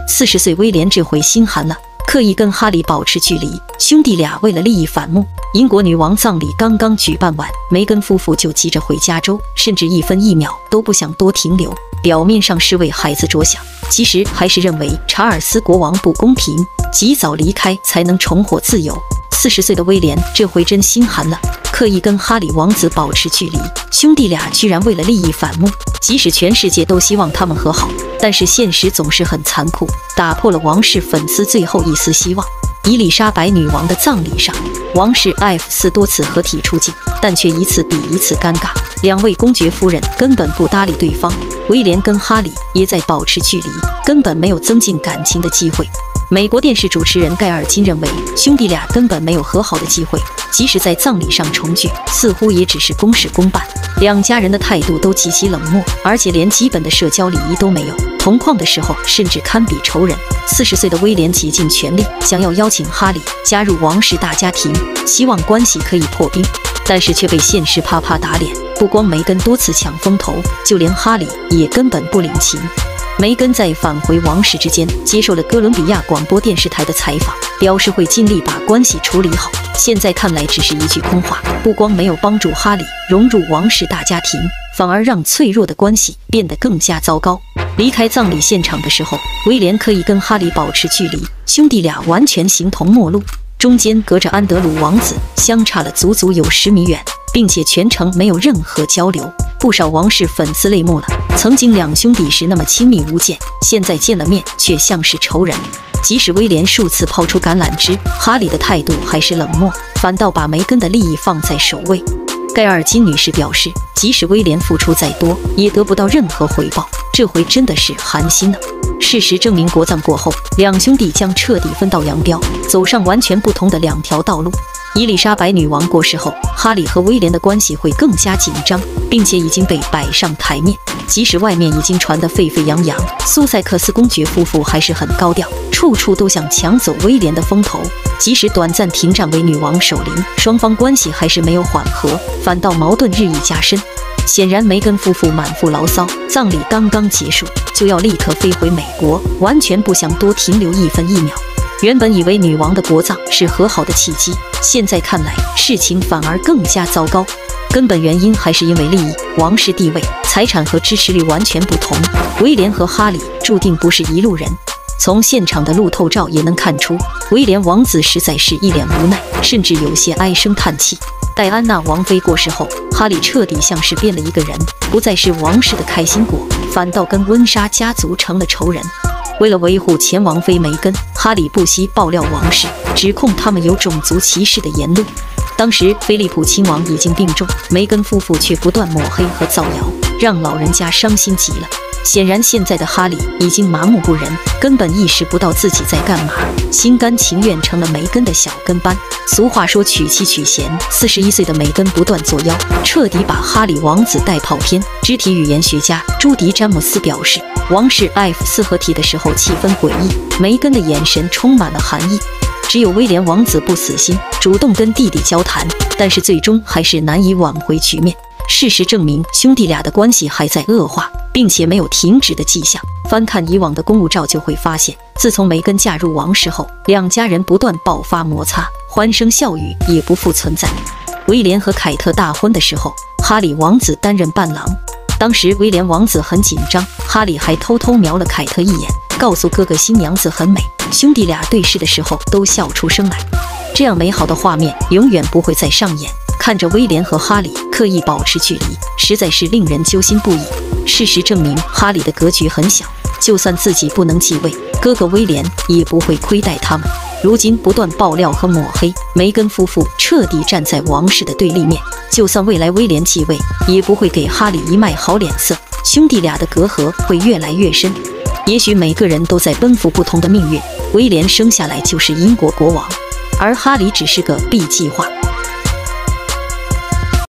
40岁威廉这回心寒了，刻意跟哈里保持距离。兄弟俩为了利益反目。英国女王葬礼刚刚举办完，梅根夫妇就急着回加州，甚至1分1秒都不想多停留。表面上是为孩子着想，其实还是认为查尔斯国王不公平，及早离开才能重获自由。40岁的威廉这回真心寒了，刻意跟哈里王子保持距离。兄弟俩居然为了利益反目，即使全世界都希望他们和好，但是现实总是很残酷，打破了王室粉丝最后一丝希望。伊丽莎白女王的葬礼上，王室艾弗斯多次合体出镜，但却一次比一次尴尬。2位公爵夫人根本不搭理对方，威廉跟哈里也在保持距离，根本没有增进感情的机会。美国电视主持人盖尔金认为，兄弟俩根本没有和好的机会，即使在葬礼上重聚，似乎也只是公事公办。2家人的态度都极其冷漠，而且连基本的社交礼仪都没有，同框的时候甚至堪比仇人。40岁的威廉竭尽全力，想要邀请哈里加入王室大家庭，希望关系可以破冰，但是却被现实啪啪打脸。不光梅根多次抢风头，就连哈里也根本不领情。梅根在返回王室之间接受了哥伦比亚广播电视台的采访，表示会尽力把关系处理好。现在看来只是一句空话，不光没有帮助哈里融入王室大家庭，反而让脆弱的关系变得更加糟糕。离开葬礼现场的时候，威廉刻意跟哈里保持距离，兄弟俩完全形同陌路，中间隔着安德鲁王子，相差了足足有10米远，并且全程没有任何交流。不少王室粉丝泪目了，曾经2兄弟时那么亲密无间，现在见了面却像是仇人。即使威廉数次抛出橄榄枝，哈里的态度还是冷漠，反倒把梅根的利益放在首位。盖尔金女士表示，即使威廉付出再多，也得不到任何回报，这回真的是寒心了。事实证明，国葬过后，2兄弟将彻底分道扬镳，走上完全不同的2条道路。伊丽莎白女王过世后，哈里和威廉的关系会更加紧张，并且已经被摆上台面。即使外面已经传得沸沸扬扬，苏塞克斯公爵夫妇还是很高调，处处都想抢走威廉的风头。即使短暂停战为女王守灵，双方关系还是没有缓和，反倒矛盾日益加深。显然，梅根夫妇满腹牢骚，葬礼刚刚结束就要立刻飞回美国，完全不想多停留1分1秒。原本以为女王的国葬是和好的契机，现在看来事情反而更加糟糕。根本原因还是因为利益、王室地位、财产和支持率完全不同。威廉和哈里注定不是一路人。从现场的路透照也能看出，威廉王子实在是一脸无奈，甚至有些唉声叹气。戴安娜王妃过世后，哈里彻底像是变了一个人，不再是王室的开心果，反倒跟温莎家族成了仇人。为了维护前王妃梅根，哈里不惜爆料王室，指控他们有种族歧视的言论。当时菲利普亲王已经病重，梅根夫妇却不断抹黑和造谣，让老人家伤心极了。显然现在的哈里已经麻木不仁，根本意识不到自己在干嘛，心甘情愿成了梅根的小跟班。俗话说娶妻娶贤，41岁的梅根不断作妖，彻底把哈里王子带跑偏。肢体语言学家朱迪·詹姆斯表示，王室艾弗斯合体的时候气氛诡异，梅根的眼神充满了寒意。只有威廉王子不死心，主动跟弟弟交谈，但是最终还是难以挽回局面。事实证明，兄弟俩的关系还在恶化，并且没有停止的迹象。翻看以往的公务照就会发现，自从梅根嫁入王室后，2家人不断爆发摩擦，欢声笑语也不复存在。威廉和凯特大婚的时候，哈里王子担任伴郎。当时威廉王子很紧张，哈里还偷偷瞄了凯特一眼，告诉哥哥新娘子很美。兄弟俩对视的时候都笑出声来。这样美好的画面永远不会再上演。看着威廉和哈里刻意保持距离，实在是令人揪心不已。事实证明，哈里的格局很小，就算自己不能继位，哥哥威廉也不会亏待他们。如今不断爆料和抹黑，梅根夫妇彻底站在王室的对立面。就算未来威廉继位，也不会给哈里一脉好脸色，兄弟俩的隔阂会越来越深。也许每个人都在奔赴不同的命运，威廉生下来就是英国国王，而哈里只是个 B 计划。